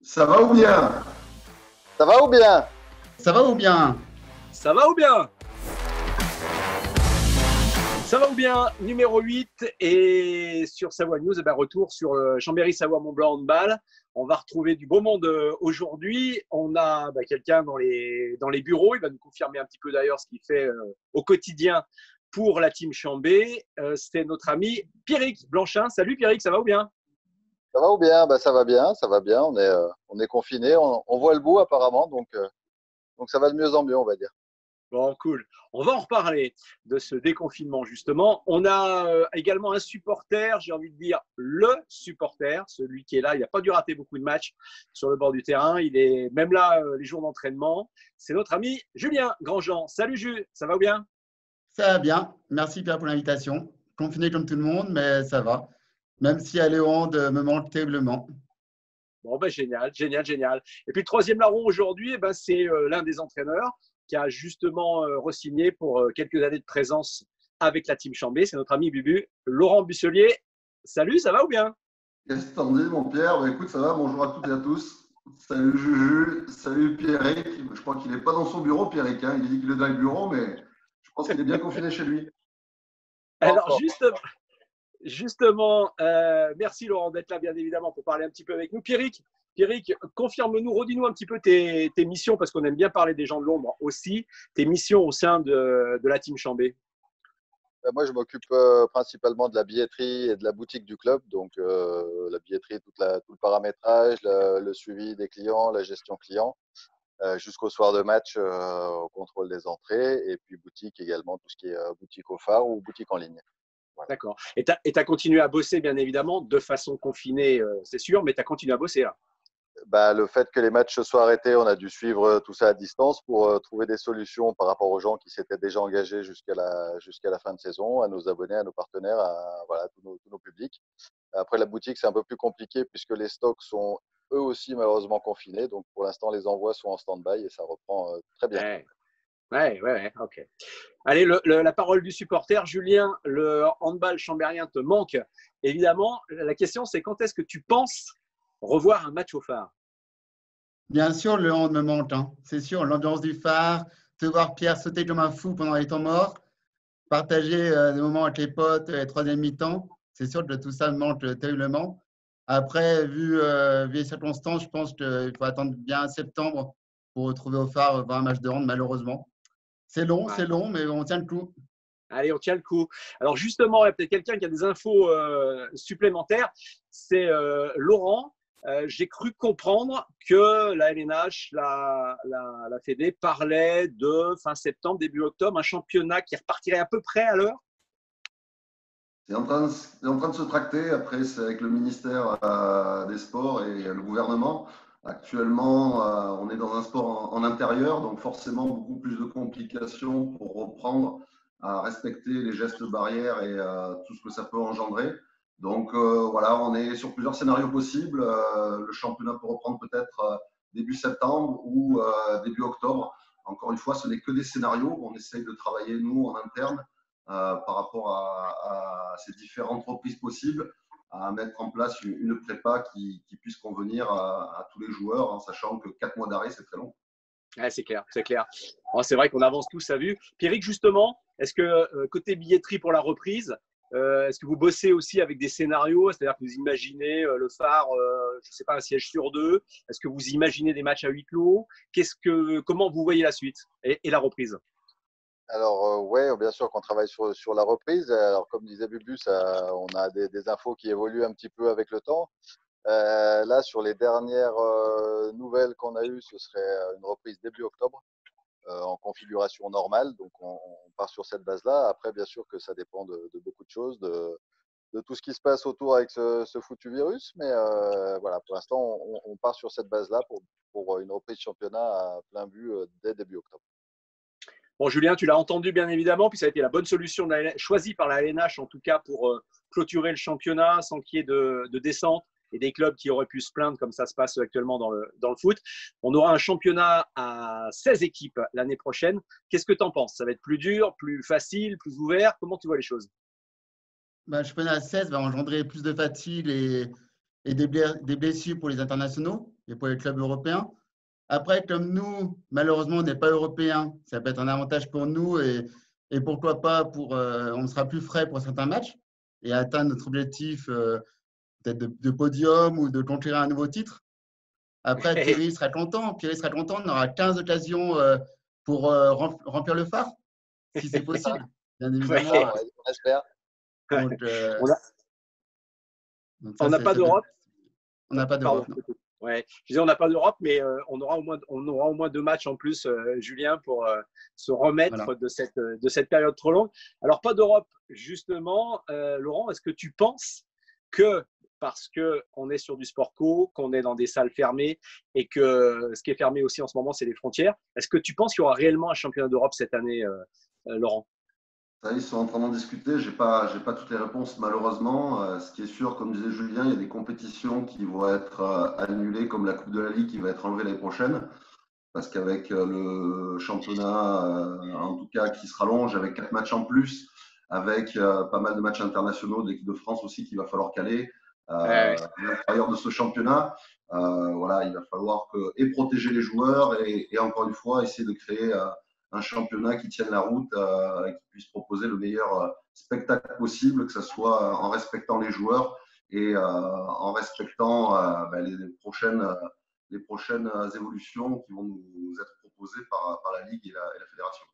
Ça va ou bien? Ça va ou bien? Ça va ou bien? Ça va ou bien? Ça va ou bien? Numéro 8 et sur Savoie News, retour sur Chambéry-Savoie-Mont-Blanc handball. On va retrouver du beau monde aujourd'hui. On a quelqu'un dans les bureaux. Il va nous confirmer un petit peu d'ailleurs ce qu'il fait au quotidien pour la team Chambé. C'est notre ami Pierrick Blanchin. Salut Pierrick, ça va ou bien? Ça va ou bien? Ça va bien, ça va bien. On est confinés, on voit le bout apparemment, donc ça va de mieux en mieux, on va dire. Bon, cool. On va en reparler de ce déconfinement, justement. On a également un supporter, j'ai envie de dire le supporter, celui qui est là. Il n'a pas dû rater beaucoup de matchs sur le bord du terrain. Il est même là les jours d'entraînement. C'est notre ami Julien Grandjean. Salut Jules, ça va ou bien? Ça va bien. Merci Pierre pour l'invitation. Confiné comme tout le monde, mais ça va. Même si Léo me manque terriblement. Bon, génial, génial, génial. Et puis le troisième larron aujourd'hui, c'est l'un des entraîneurs qui a justement re-signé pour quelques années de présence avec la team Chambé. C'est notre ami Bubu, Laurent Busselier. Salut, ça va ou bien? Qu'est-ce que t'en dis, mon Pierre? Écoute, ça va, bonjour à toutes et à tous. Salut Juju, salut Pierrick. Je crois qu'il n'est pas dans son bureau, Pierrick. Il dit qu'il est dans le bureau, mais je pense qu'il est bien confiné chez lui. Alors, justement, merci Laurent d'être là, bien évidemment, pour parler un petit peu avec nous. Pierrick, confirme-nous, redis-nous un petit peu tes missions, parce qu'on aime bien parler des gens de l'ombre aussi, tes missions au sein de la team Chambé. Moi, je m'occupe principalement de la billetterie et de la boutique du club. Donc, la billetterie, tout le paramétrage, le suivi des clients, la gestion client, jusqu'au soir de match, au contrôle des entrées. Et puis, boutique également, tout ce qui est boutique au phare ou boutique en ligne. Voilà. D'accord. Et tu as continué à bosser, bien évidemment, de façon confinée, c'est sûr, mais tu as continué à bosser là. Le fait que les matchs se soient arrêtés, on a dû suivre tout ça à distance pour trouver des solutions par rapport aux gens qui s'étaient déjà engagés jusqu'à la fin de saison, à nos abonnés, à nos partenaires, à tous nos publics. Après, la boutique, c'est un peu plus compliqué puisque les stocks sont eux aussi malheureusement confinés. Donc, pour l'instant, les envois sont en stand-by et ça reprend très bien. Ouais, ok. Allez, la parole du supporter. Julien, le handball chambérien te manque. Évidemment, la question, c'est quand est-ce que tu penses revoir un match au phare? Bien sûr, le hand me manque. C'est sûr, l'ambiance du phare, te voir Pierre sauter comme un fou pendant les temps morts, partager des moments avec les potes, les troisième mi-temps. C'est sûr que tout ça me manque terriblement. Après, vu les circonstances, je pense qu'il faut attendre bien septembre pour retrouver au phare voir un match de hand, malheureusement. C'est long, mais on tient le coup. Allez, on tient le coup. Alors justement, il y a peut-être quelqu'un qui a des infos supplémentaires. C'est Laurent. J'ai cru comprendre que la LNH, la Fédé, parlait de fin septembre, début octobre, un championnat qui repartirait à peu près à l'heure. C'est en train de se tracter. Après, c'est avec le ministère des Sports et le gouvernement. Actuellement, on est dans un sport en intérieur, donc forcément beaucoup plus de complications pour reprendre à respecter les gestes barrières et tout ce que ça peut engendrer. Donc voilà, on est sur plusieurs scénarios possibles. Le championnat peut reprendre peut-être début septembre ou début octobre. Encore une fois, ce n'est que des scénarios. On essaye de travailler, nous, en interne, par rapport à ces différentes reprises possibles, à mettre en place une prépa qui puisse convenir à tous les joueurs, en sachant que 4 mois d'arrêt, c'est très long. Ouais, c'est clair, c'est clair. Bon, c'est vrai qu'on avance tous à vue. Pierrick, justement, est-ce que côté billetterie pour la reprise, est-ce que vous bossez aussi avec des scénarios? C'est-à-dire que vous imaginez le phare, je ne sais pas, un siège sur deux. Est-ce que vous imaginez des matchs à huis clos? Comment vous voyez la suite et la reprise? Alors, ouais, bien sûr qu'on travaille sur la reprise. Alors, comme disait Bubu, on a des infos qui évoluent un petit peu avec le temps. Là, sur les dernières nouvelles qu'on a eues, ce serait une reprise début octobre en configuration normale. Donc, on part sur cette base-là. Après, bien sûr que ça dépend de beaucoup de choses, de tout ce qui se passe autour avec ce foutu virus. Mais voilà, pour l'instant, on part sur cette base-là pour une reprise championnat à plein but dès début octobre. Bon, Julien, tu l'as entendu bien évidemment, puis ça a été la bonne solution choisie par la LNH en tout cas pour clôturer le championnat sans qu'il y ait de descente et des clubs qui auraient pu se plaindre comme ça se passe actuellement dans le foot. On aura un championnat à 16 équipes l'année prochaine. Qu'est-ce que tu en penses? Ça va être plus dur, plus facile, plus ouvert? Comment tu vois les choses? Le championnat à 16 va engendrer plus de fatigue et des blessures pour les internationaux. et pour les clubs européens. Après, comme nous, malheureusement, on n'est pas européens, ça peut être un avantage pour nous et pourquoi pas, on sera plus frais pour certains matchs et atteindre notre objectif peut-être de podium ou de conquérir un nouveau titre. Après, Pierre sera content. Pierre sera content. On aura 15 occasions pour remplir le phare, si c'est possible, bien évidemment. Ouais, on espère. Donc, on n'a pas d'Europe. On n'a pas d'Europe. Ouais. Je disais, on n'a pas d'Europe, mais on aura au moins 2 matchs en plus, Julien, pour se remettre de cette période trop longue. Alors, pas d'Europe, justement. Laurent, est-ce que tu penses que, parce qu'on est sur du sport co, qu'on est dans des salles fermées et que ce qui est fermé aussi en ce moment, c'est les frontières, est-ce que tu penses qu'il y aura réellement un championnat d'Europe cette année, Laurent? Ils sont en train d'en discuter. J'ai pas toutes les réponses malheureusement. Ce qui est sûr, comme disait Julien, il y a des compétitions qui vont être annulées, comme la Coupe de la Ligue qui va être enlevée l'année prochaine, parce qu'avec le championnat, en tout cas, qui se rallonge avec 4 matchs en plus, avec pas mal de matchs internationaux d'équipe de France aussi qu'il va falloir caler à l'intérieur de ce championnat. Voilà, il va falloir protéger les joueurs et encore une fois essayer de créer un championnat qui tienne la route et qui puisse proposer le meilleur spectacle possible, que ce soit en respectant les joueurs et en respectant les prochaines évolutions qui vont nous être proposées par la Ligue et la Fédération.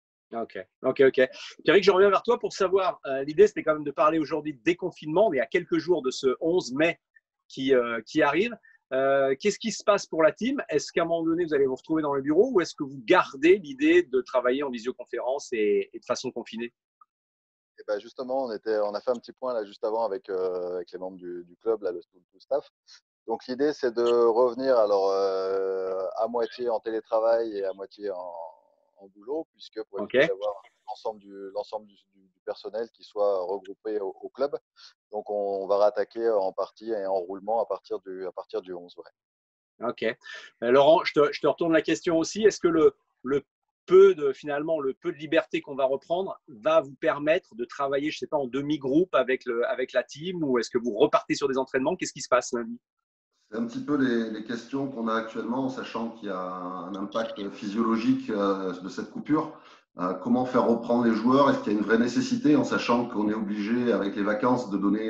Ok. Pierrick, je reviens vers toi pour savoir, l'idée c'était quand même de parler aujourd'hui de déconfinement, mais à quelques jours de ce 11 mai qui arrive. Qu'est-ce qui se passe pour la team? Est-ce qu'à un moment donné, vous allez vous retrouver dans le bureau ou est-ce que vous gardez l'idée de travailler en visioconférence et de façon confinée? Et ben justement, on a fait un petit point là juste avant avec les membres du club, là, tout le staff. Donc l'idée, c'est de revenir alors à moitié en télétravail et à moitié en boulot, puisque pour éviter d'avoir l'ensemble du personnel qui soit regroupé au club. Donc on va rattaquer en partie et en roulement à partir du 11. Ouais. Ok. Laurent, je te retourne la question aussi. Est-ce que le peu de liberté qu'on va reprendre va vous permettre de travailler, je ne sais pas, en demi-groupe avec la team, ou est-ce que vous repartez sur des entraînements? Qu'est-ce qui se passe lundi? C'est un petit peu les questions qu'on a actuellement, en sachant qu'il y a un impact physiologique de cette coupure. Comment faire reprendre les joueurs? Est-ce qu'il y a une vraie nécessité, en sachant qu'on est obligé, avec les vacances, de donner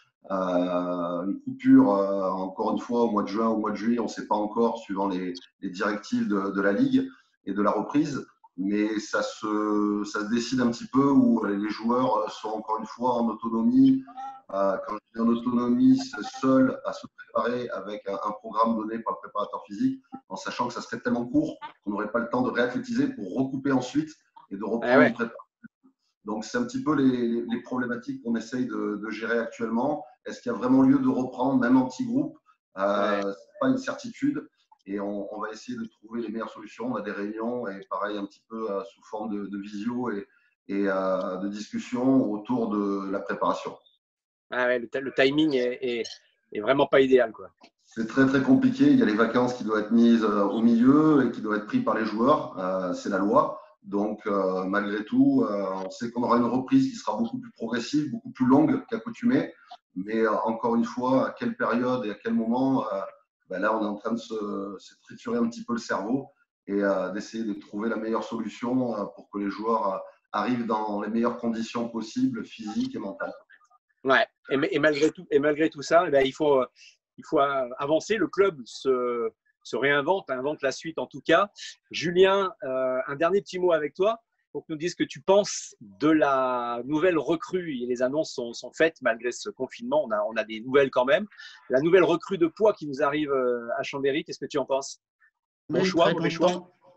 une coupure, encore une fois, au mois de juin, au mois de juillet, on ne sait pas encore, suivant les directives de la Ligue et de la reprise. Mais ça se décide un petit peu, où les joueurs sont encore une fois en autonomie. Quand je dis en autonomie, seul à se préparer avec un programme donné par le préparateur physique, en sachant que ça serait tellement court qu'on n'aurait pas le temps de réathlétiser pour recouper ensuite et de reprendre une préparation. Donc, c'est un petit peu les problématiques qu'on essaye de gérer actuellement. Est-ce qu'il y a vraiment lieu de reprendre, même en petit groupe? Ce n'est pas une certitude. Et on va essayer de trouver les meilleures solutions. On a des réunions, et pareil, un petit peu sous forme de visio et de discussion autour de la préparation. Le timing est vraiment pas idéal, quoi. C'est très très compliqué. Il y a les vacances qui doivent être mises au milieu et qui doivent être prises par les joueurs. C'est la loi. Donc, malgré tout, on sait qu'on aura une reprise qui sera beaucoup plus progressive, beaucoup plus longue qu'accoutumée. Mais encore une fois, à quelle période et à quel moment, là, on est en train de se triturer un petit peu le cerveau et d'essayer de trouver la meilleure solution pour que les joueurs arrivent dans les meilleures conditions possibles, physiques et mentales. Ouais. Et malgré tout ça, il faut avancer. Le club se réinvente, invente la suite en tout cas. Julien, un dernier petit mot avec toi pour que nous dises ce que tu penses de la nouvelle recrue. Et les annonces sont faites malgré ce confinement. On a des nouvelles quand même. La nouvelle recrue de poids qui nous arrive à Chambéry, qu'est-ce que tu en penses? Bon choix, mauvais choix?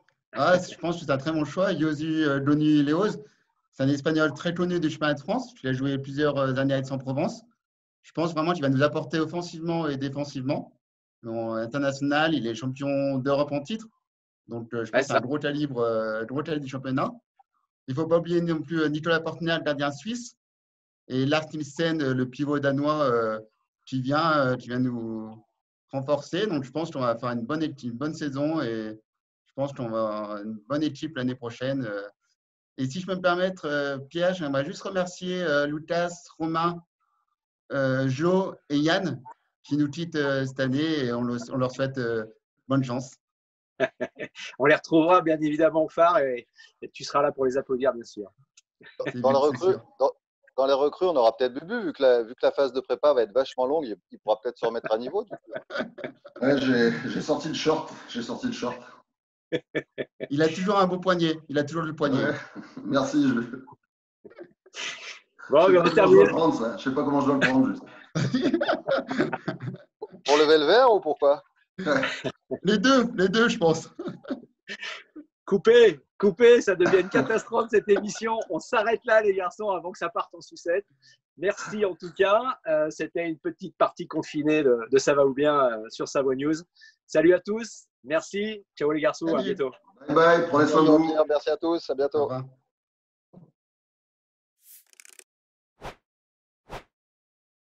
Je pense que c'est un très bon choix. Yosi Doni Leoz, c'est un Espagnol très connu du championnat de France. Il a joué plusieurs années à Aix-en-Provence. Je pense vraiment qu'il va nous apporter offensivement et défensivement. International, il est champion d'Europe en titre. Donc, je pense que c'est un gros calibre du championnat. Il ne faut pas oublier non plus Nicolas Portner, le gardien suisse, et Lars Nielsen, le pivot danois, qui vient nous renforcer. Donc, je pense qu'on va faire une bonne saison et je pense qu'on va avoir une bonne équipe l'année prochaine. Et si je peux me permettre, Pierre, j'aimerais juste remercier Lucas, Romain, Jo et Yann, qui nous quittent cette année et on leur souhaite bonne chance. On les retrouvera bien évidemment au phare et tu seras là pour les applaudir, bien sûr. Dans les recrues, on aura peut-être Bubu, vu que la phase de prépa va être vachement longue, il pourra peut-être se remettre à niveau. Du coup. Ouais, j'ai sorti le short. Il a toujours un beau poignet. Il a toujours le poignet. Ouais. Merci. Bon, Je sais pas comment je dois le prendre, juste. Pour lever le verre ou pourquoi? Les deux, je pense. Coupé, ça devient une catastrophe cette émission. On s'arrête là, les garçons, avant que ça parte en sucette. Merci en tout cas. C'était une petite partie confinée de Ça va ou bien sur Savoie News. Salut à tous. Merci. Ciao les garçons. Salut. À bientôt. Bye bye. Prenez soin de vous. Merci à tous. À bientôt. Au revoir.